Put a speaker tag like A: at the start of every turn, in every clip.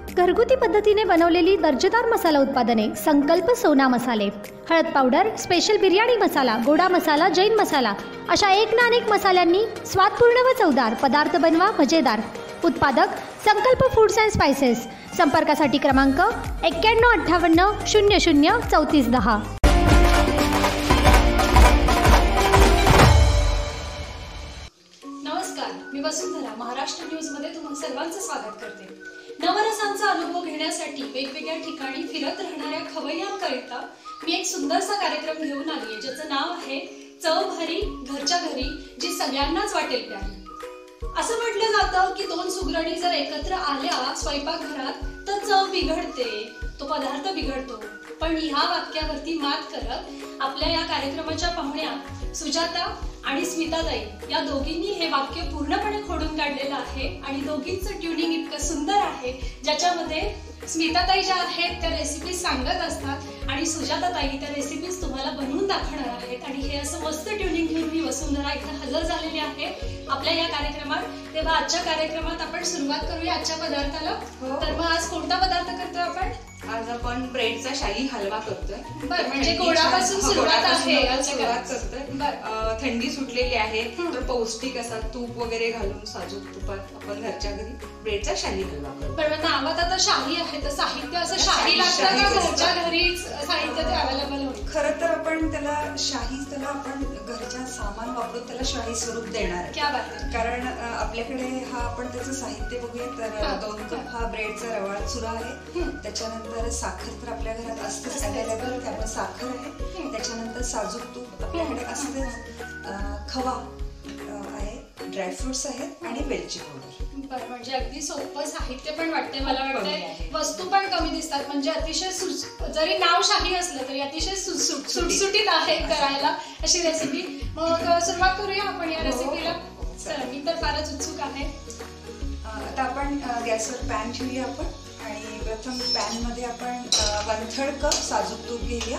A: घरगुती पद्धतीने बनवलेली दर्जेदार मसाला उत्पादने संकल्प सोना मसाले, हळद पावडर, स्पेशल बिर्याणी मसाला, गोडा मसाला, जैन मसाला अशा एक ना अनेक मसाल्यांनी स्वादपूर्ण व चवदार पदार्थ बनवा मजेदार। उत्पादक संकल्प फूड्स अँड स्पाइसेस। संपर्कासाठी क्रमांक 9158003410।
B: नमस्कार, मी वसुंधरा महाराष्ट्र न्यूज मध्ये तुम्हा सर्वांचं स्वागत करते। नवरसांचा अनुभव घेण्यासाठी वेगवेगळ्या ठिकाणी फिरत राहणाऱ्या खवय्यांकरिता मी एक सुंदरसा कार्यक्रम घेऊन आली आहे, ज्याचं नाव आहे चव भारी घरच्या घरी, जी सगळ्यांनाच वाटेल प्यारी। असं म्हटलं जातं की दोन सुगरणी जर एकत्र आल्या स्वयंपाकघरात तर चव बिघडते, तो पदार्थ बिघडतो। पण ह्या वाक्यावरती मात करत आपल्या या कार्यक्रमाच्या पाहुण्या सुजाता आणि स्मिताताई या दोघींनी हे वाक्य पूर्णपणे खोडून काढलेलं आहे आणि दोघींचं ट्युनिंग इतकं सुंदर आहे, ज्याच्यामध्ये स्मिताताई ज्या आहेत त्या रेसिपीज सांगत असतात आणि सुजाताताई त्या रेसिपीज तुम्हाला बनवून दाखवणार आहेत। आणि हे असं मस्त ट्युनिंग घेऊन मी वसुंधरा इथे हजर झालेली आहे आपल्या या कार्यक्रमात। तेव्हा आजच्या कार्यक्रमात आपण सुरुवात करूया आजच्या पदार्थाला। तर मग आज कोणता पदार्थ करतोय आपण?
C: आज आपण ब्रेडचा शाही हलवा करतोय।
B: बरं, म्हणजे गोडापासून सुरुवात आहे,
C: सुरुवात करतोय। थंडी सुटलेली आहे तर पौष्टिक असा तूप वगैरे घालून साजूक तुपात आपण घरच्या घरी ब्रेडचा शाही हलवा करतो।
B: पण नावात आता शाही आहे तर साहित्य असं शाही लागतं का घरच्या घरीच साहित्य ते अवेलेबल होईल?
C: खरं तर आपण त्याला आपण घरच्या सामान वापरून त्याला शाही स्वरूप देणार आहे।
B: क्या बात आहे।
C: कारण आपल्याकडे हा आपण त्याचं साहित्य बघूया तर 2 कप हा ब्रेडचा रवा चुरा आहे, त्याच्यानंतर साखर तर आपल्या घरात असतेच अवेलेबल, त्यामुळे साखर आहे, त्याच्यानंतर साजूक तूप आपल्याकडे असतेच, खवा आहे, ड्रायफ्रुट्स आहेत आणि वेलची पावडर।
B: बरं, म्हणजे अगदी सोपं साहित्य पण वाटते मला वाटतंय, वस्तू पण कमी दिसतात, म्हणजे अतिशय जरी नाव शाही असलं तरी अतिशय सुटसुटीत आहे करायला अशी रेसिपी। मग सुरुवात करूया आपण या रेसिपीला। मी तर फारच उत्सुक आहे।
C: आता आपण गॅसवर पॅन ठेवूया आपण आणि प्रथम पॅन मध्ये आपण 1/3 कप साजूक तूप घेऊया।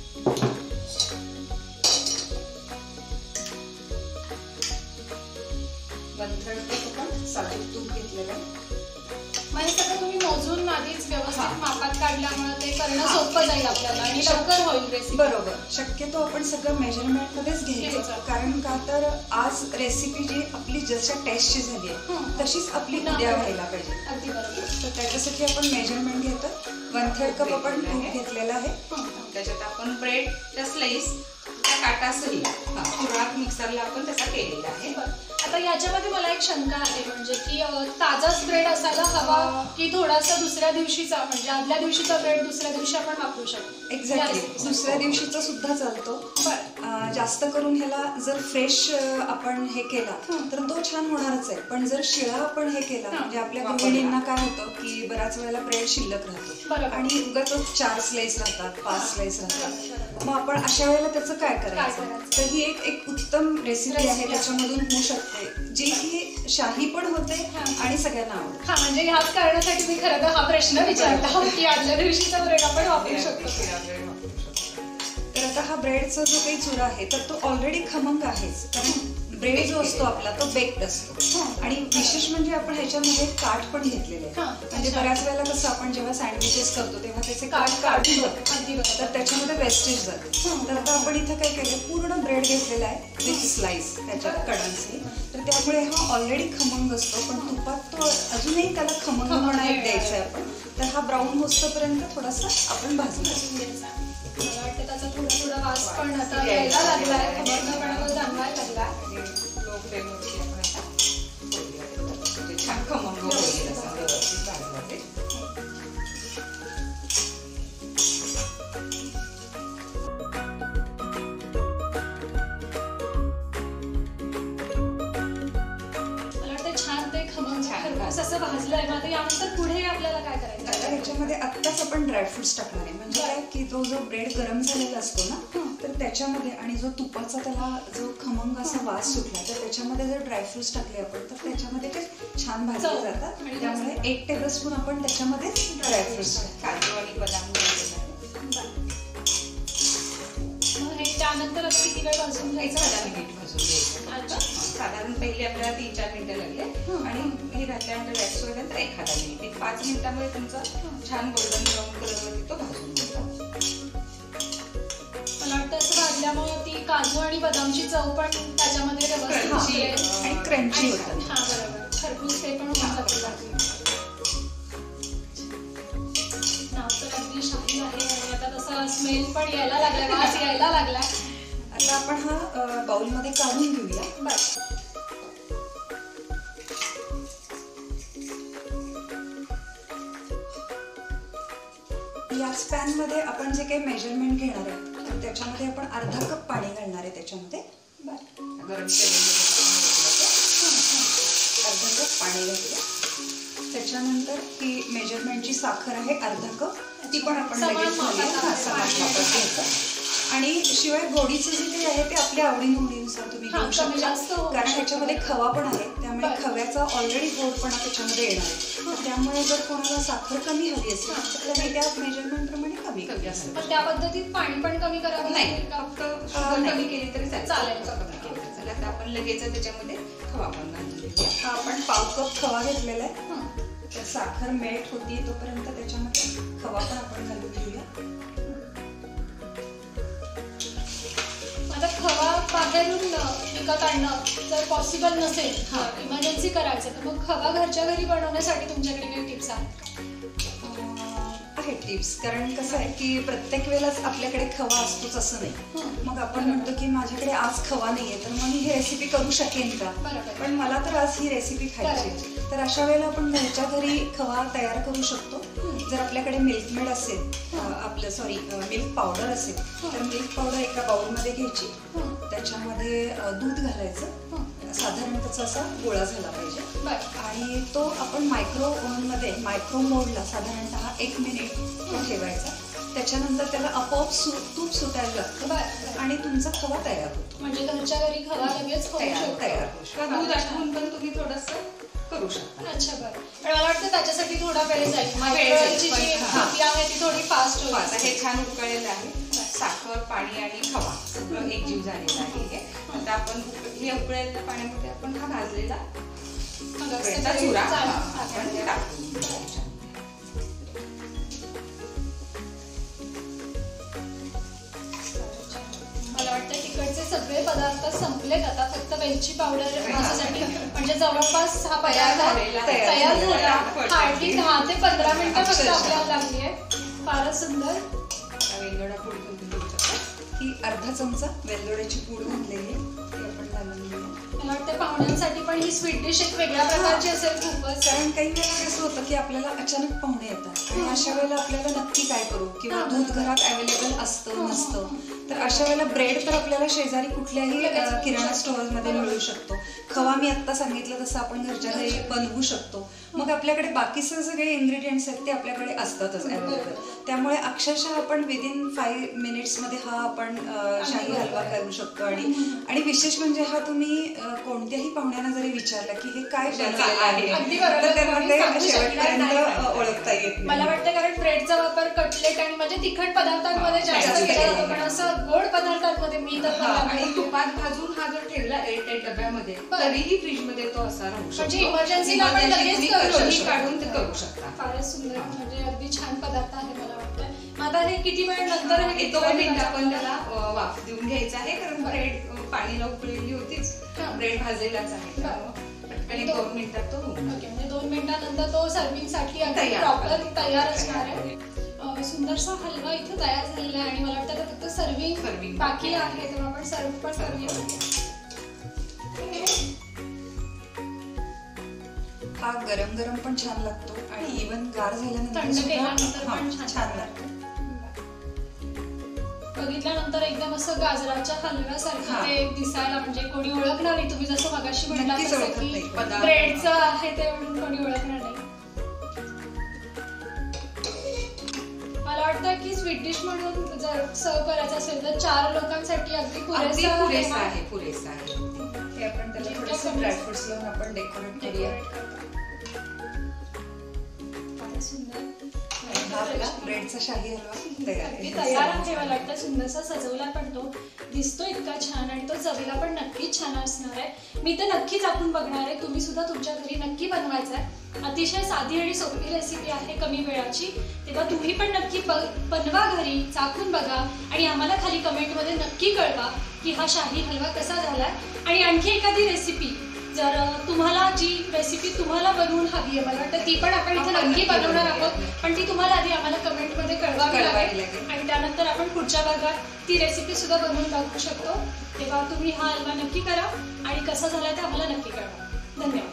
C: 1/3 कप आपण साजूक तूप घेतलेलं आहे।
B: म्हणजे सगळं तुम्ही मोजून आधीच व्यवस्थित मापात काढल्यामुळे ते करणं सोपं जाईल आपल्याला आणि लवकर होईल रेसिपी।
C: बरोबर, शक्यतो आपण सगळं मेजरमेंट मध्येच घ्यायचं, कारण का तर आज रेसिपी जी आपली जशा टेस्टची झाली आहे तशीच आपली उद्या व्हायला पाहिजे।
B: अगदी बरोबर।
C: तर त्याच्यासाठी आपण मेजरमेंट घेतो। 1/3 कप आपण तूप घेतलेलं आहे, त्याच्यात आपण ब्रेडच्या स्लाइस त्या काटासही सुरुवात मिक्सरला आपण त्याचा केलेला आहे।
B: आता याच्यामध्ये मला एक शंका आहे, म्हणजे की ताजाच ब्रेड असायला हवा की थोडासा दुसऱ्या दिवशीचा, म्हणजे आदल्या दिवशीचा ब्रेड दुसऱ्या दिवशी आपण वापरू शकतो?
C: एक्झॅक्टली, दुसऱ्या दिवशीचा सुद्धा चालतो। जास्त करून ह्याला जर फ्रेश आपण हे केला तर तो छान होणारच आहे, पण जर शिळा आपण हे केला म्हणजे आपल्या गृहिणींना काय होतं की बऱ्याच वेळेला ब्रेड शिल्लक राहतो आणि उगाच 4 स्लाइस राहतात, 5 स्लाइस राहतात। मग आपण अशा वेळेला त्याचं काय करायचं? तर ही एक उत्तम रेसिपी आहे, त्याच्यामधून होऊ शकते जी की शाही पण होते आणि सगळ्यांना आवडते।
B: म्हणजे ह्याच कारणासाठी मी खरं तर हा प्रश्न विचारला की आदल्या दिवशीचा ब्रेड आपण वापरू शकतो?
C: तर आता हा ब्रेडचा जो काही चुरा आहे तर तो ऑलरेडी खमंग आहेच, कारण ब्रेड जो असतो आपला तो बेक्ड असतो। आणि विशेष म्हणजे आपण ह्याच्यामध्ये काठ पण घेतलेले आहे, म्हणजे बऱ्याच वेळेला कसं आपण जेव्हा सँडविचेस करतो तेव्हा त्याचे काठ काढून तर त्याच्यामध्ये वेस्टेज जाते। तर आता आपण इथं काय केलं, पूर्ण ब्रेड घेतलेला आहे विथ स्लाइस त्याच्या कडांचे, तर त्यामुळे हा ऑलरेडी खमंग असतो, पण तुपात तो अजूनही त्याला खमंगपणा एक द्यायचा आहे आपण। तर हा ब्राऊन होस्तपर्यंत थोडासा आपण भाजून घ्यायचा।
B: मला वाटतं त्याचा थोडा वास पण आता यायला लागलाय, खमंगपणा पण जाणवायला लागलाय।
C: लो फ्लेमवरती आपण आता म्हणजे छान खमंग होईल असं व्यवस्थित भाजलं ते।
B: मला वाटतं छान ते खमंग खरपूस असं भाजलंय। मग आता यानंतर पुढे आपल्याला काय करायचं?
C: आता ह्याच्यामध्ये आत्ताच आपण ड्रायफ्रुट्स टाकणार आहे, म्हणजे काय की जो ब्रेड गरम झालेला असतो ना तर त्याच्यामध्ये आणि जो तुपाचा त्याला जो खमंग असा वास सुटला तर त्याच्यामध्ये जर ड्रायफ्रुट्स टाकले आपण तर त्याच्यामध्ये ते छान भाजले जातात। त्यामुळे 1 टेबलस्पून आपण त्याच्यामध्ये ड्रायफ्रुट्स, काजू आणि बदाम घातलेले आहे।
B: मग हे त्यानंतर किती वेळ भाजून घ्यायचं?
C: 1 मिनिट भाजून घ्यायचं। साधारण पहिले आपल्याला 3-4 मिनिटं लागले आणि हे घातल्यानंतर गॅस सोडल्यानंतर 1 मिनिट 5 मिनिटांमध्ये तुमचा छान गोल्डन ब्राऊन कलरवरती तो भाजून होतो.
B: मला वाटतं असं भाजल्यामुळे ती काजू आणि बदामची चव पण त्याच्यामध्ये व्यवस्थित
C: आणि क्रंची होतं.
B: हा बरोबर, खरपूस ते पण होऊन जाते. नाव तर अगदी शाही आहे आणि आता तसा स्मेल पण यायला लागला, वास यायला लागला.
C: आता आपण हा बाउलमध्ये काढून घेऊया.
B: बस
C: याच पॅन मध्ये आपण जे काही मेजरमेंट घेणार आहे त्याच्यामध्ये आपण अर्धा कप पाणी घालणार आहे. त्याच्यामध्ये गरम अर्धा कप पाणी घातलं. त्याच्यानंतर ही मेजरमेंटची साखर आहे अर्धा कप, ती पण आपण लगेच घालूया. आणि शिवाय गोडीचं जे काही आहे ते आपल्या आवडीनुसार तुम्ही घेऊ शकता, कारण ह्याच्यामध्ये खवा पण आहे त्यामुळे खव्याचा ऑलरेडी गोडपणा त्याच्यामध्ये येणार आहे. त्यामुळे जर कोणाला साखर कमी हवी असेल तर मी त्या मेजरमेंट प्रमाणे कमी असेल.
B: पण त्या पद्धतीत पाणी पण कमी करावं
C: नाही, फक्त कमी केली तरी चालेल. आता आपण लगेच त्याच्यामध्ये खवा पण घालून हा आपण 1/2 कप खवा घेतलेला आहे. साखर मेल्ट होती तोपर्यंत त्याच्यामध्ये खवा पण आपण घालून घेऊया.
B: आता खवा बाहेरून विकत आणणं जर पॉसिबल नसेल, इमर्जन्सी करायचं, तर मग खवा घरच्या घरी बनवण्यासाठी तुमच्याकडे काही टिप्स आहेत?
C: टिप्स, कारण कसं आहे की प्रत्येक वेळेलाच आपल्याकडे खवा असतोच असं नाही. मग आपण म्हणतो की माझ्याकडे आज खवा नाहीये तर मग मी ही रेसिपी करू शकेन का, पण मला तर आज ही रेसिपी खायची. तर अशा वेळेला आपण घरच्या घरी खवा तयार करू शकतो. जर आपल्याकडे मिल्कमेड असेल, मिल्क पावडर असेल तर मिल्क पावडर एका बाउलमध्ये घ्यायची. त्याच्यामध्ये दूध घालायचं, साधारण त्याचा असा गोळा झाला पाहिजे आणि तो आपण मायक्रो ओव्हनमध्ये मायक्रो मोडला साधारणतः 1 मिनिट ठेवायचा. त्याच्यानंतर त्याला आपोआप तूप सुटायला लागतं आणि तुमचा खवा तयार होतो.
B: म्हणजे घरच्या घरी खवा लगेच
C: तयार होतो. दूध आटवून पण तुम्ही थोडंसं करू शकता.
B: अच्छा, बरं. पण मला वाटतं त्याच्यासाठी थोडा वेळ जाईल. मायक्रोवेव्हची जी प्रक्रिया आहे ती थोडी फास्ट होईल.
C: हे छान उकळलेलं आहे. साखर, पाणी आणि खवा सगळं एकजीव झालेलं आहे. आता आपण हे उकळलेल्या पाण्यामध्ये आपण हा भाजलेला चुरा आपण टाकून
B: मला वाटतं तिकडचे सगळे पदार्थ संपलेत. आता फक्त वेलची पावडर भाजण्यासाठी, म्हणजे जवळपास हा पदार्थ तयार झाला. हार्डली 10 ते 15 मिनिटं फक्त आपल्याला लागली आहे. फारच सुंदर.
C: वेलदोडा पूड ही अर्धा चमचा वेलदोड्याची पूड घातलेली आपण घालून घेऊया.
B: मला वाटतं पाहुण्यांसाठी पण ही स्वीट डिश एक वेगळ्या प्रकारची असेल खूपच.
C: कारण काही वेळेला कसं होतं की आपल्याला अचानक पाहुणे येतात आणि अशा वेळेला आपल्याला नक्की काय करू, किंवा दूध घरात अवेलेबल असतं नसतं, तर अशा वेळेला ब्रेड तर आपल्याला शेजारी कुठल्याही किराणा स्टोअर मध्ये मिळू शकतो. खवा मी आता सांगितलं तसं आपण घरच्या घरी बनवू शकतो. मग आपल्याकडे बाकीचे सगळे इन्ग्रेडियंट्स आहेत ते आपल्याकडे असतातच अवेलेबल. त्यामुळे अक्षरशः आपण विदिन 5 मिनिट्समध्ये हा आपण शाही हलवा करू शकतो. आणि विशेष म्हणजे हा तुम्ही कोणत्याही पाहुण्यांना जरी विचारला की हे काय बनवलेलं आहे तर त्यांना ते शेवटपर्यंत ओळखता येत.
B: मला वाटतं कारण ब्रेडचा वापर कटलेट आणि म्हणजे तिखट पदार्थांमध्ये जास्त केला जातो, पण असं गोड पदार्थांमध्ये मी तर
C: आणि तुपात भाजून हा जर ठेवला एअरटाईट डब्यामध्ये तरीही फ्रीज मध्ये तो असा राहू शकतो.
B: म्हणजे इमर्जन्सीला आपण लगेच
C: काढून ते करू शकता.
B: फारच सुंदर, म्हणजे अगदी छान पदार्थ आहे. मला वाटतं आता हे किती वेळ नंतर
C: 2 मिनिटं आपण त्याला वाफ देऊन घ्यायचं आहे, कारण ब्रेड पाणीला उकळलेली होतीच, ब्रेड भाजलेलाच आहे. आणि 2 मिनिटात तो
B: म्हणजे 2 मिनिटानंतर तो सर्विंगसाठी अगदी प्रॉपर तयार असणार आहे. सुंदरसा हलवा इथे तयार झालेला आहे आणि मला वाटतं फक्त सर्विंग बाकी आहे, तेव्हा आपण सर्व पण करूया.
C: हा गरम गरम पण छान लागतो आणि इव्हन गार झाल्यानंतर
B: पण
C: छान लागतो.
B: बघितल्यानंतर एकदम असं गाजराच्या हलव्यासारखं ते दिसायला, म्हणजे कोणी ओळखणार नाही. तुम्ही जसं मगाशी म्हटलं की ब्रेडचं आहे ते म्हणून कोणी ओळखणार नाही. मला वाटतं की स्वीट डिश म्हणून जर सर्व करायचं असेल तर 4 लोकांसाठी अगदी पुरेसा आहे.
C: हे आपण त्याला थोडंसं ड्रायफ्रुट्स लावून आपण डेकोरेट करूया.
B: सुंदर.
C: हा आपला ब्रेडचा शाही हलवा तयार
B: अगदी
C: आहे.
B: तयार आहे. मला वाटतं सुंदरसा सजवला पण तो दिसतो इतका छान आणि तो चवीला पण नक्कीच छान असणार आहे. मी तर नक्कीच आपण बघणार आहे. तुम्ही सुद्धा तुमच्या घरी नक्की बनवायचा आहे. अतिशय साधी आणि सोपी रेसिपी आहे, कमी वेळाची. तेव्हा तुम्ही पण नक्की बनवा घरी, चाखून बघा आणि आम्हाला खाली कमेंटमध्ये नक्की कळवा की हा शाही हलवा कसा झालाय. आणि आणखी एखादी रेसिपी जर तुम्हाला जी रेसिपी तुम्हाला बनवून हवी आहे, मला वाटतं ती पण आपण इथे नक्की बनवणार आहोत. पण ती तुम्हाला आधी आम्हाला कमेंटमध्ये कळवावी लागेल आणि त्यानंतर आपण पुढच्या भागात ती रेसिपी सुद्धा बनवून दाखवू शकतो. तेव्हा तुम्ही हा हलवा नक्की करा आणि कसा झाला ते आम्हाला नक्की कळवा. धन्यवाद.